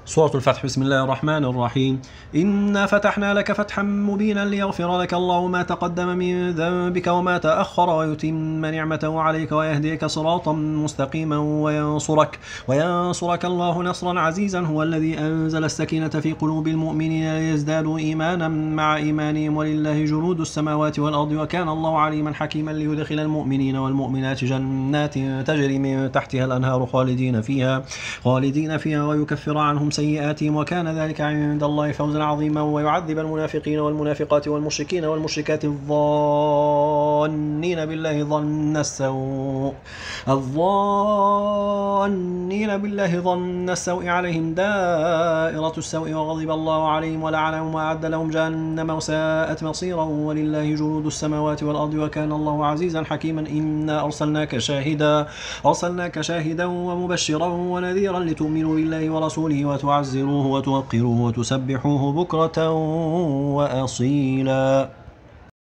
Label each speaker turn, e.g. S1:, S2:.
S1: سورة الفتح. بسم الله الرحمن الرحيم. إنا فتحنا لك فتحا مبينا ليغفر لك الله ما تقدم من ذنبك وما تأخر ويتم نعمته عليك ويهديك صراطا مستقيما وينصرك الله نصرا عزيزا. هو الذي أنزل السكينة في قلوب المؤمنين ليزدادوا إيمانا مع إيمانهم ولله جنود السماوات والأرض وكان الله عليما حكيما. ليدخل المؤمنين والمؤمنات جنات تجري من تحتها الأنهار خالدين فيها ويكفر عنهم سيئاتهم وكان ذلك عند الله فوزا عظيما. ويعذب المنافقين والمنافقات والمشركين والمشركات الظانين بالله ظن السوء عليهم دائرة السوء وغضب الله عليهم ولعنهم وأعد لهم جهنم وساءت مصيرا. ولله جنود السماوات والأرض وكان الله عزيزا حكيما. إنا أرسلناك شاهدا ومبشرا ونذيرا لتؤمنوا بالله ورسوله وتعزروه وتوقروه وتسبحوه بكرة وأصيلا.